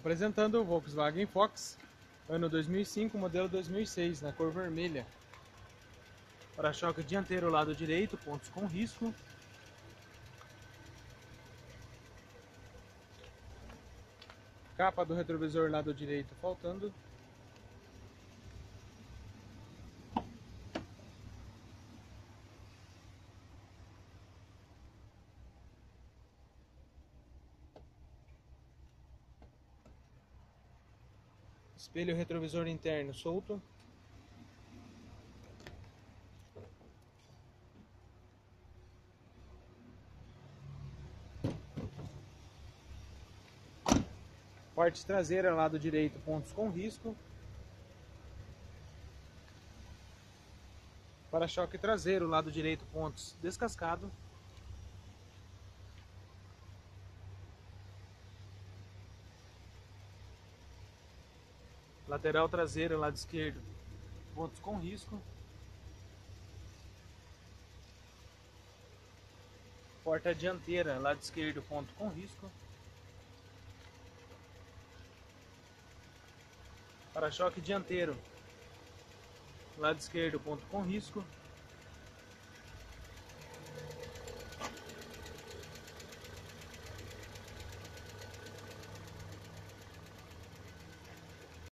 Apresentando o Volkswagen Fox, ano 2005, modelo 2006, na cor vermelha. Para-choque dianteiro lado direito, pontos com risco. Capa do retrovisor lado direito faltando. Espelho retrovisor interno solto. Parte traseira lado direito, pontos com risco. Para-choque traseiro lado direito, pontos descascado. Lateral traseiro lado esquerdo, pontos com risco. Porta dianteira lado esquerdo, ponto com risco. Para-choque dianteiro lado esquerdo, ponto com risco.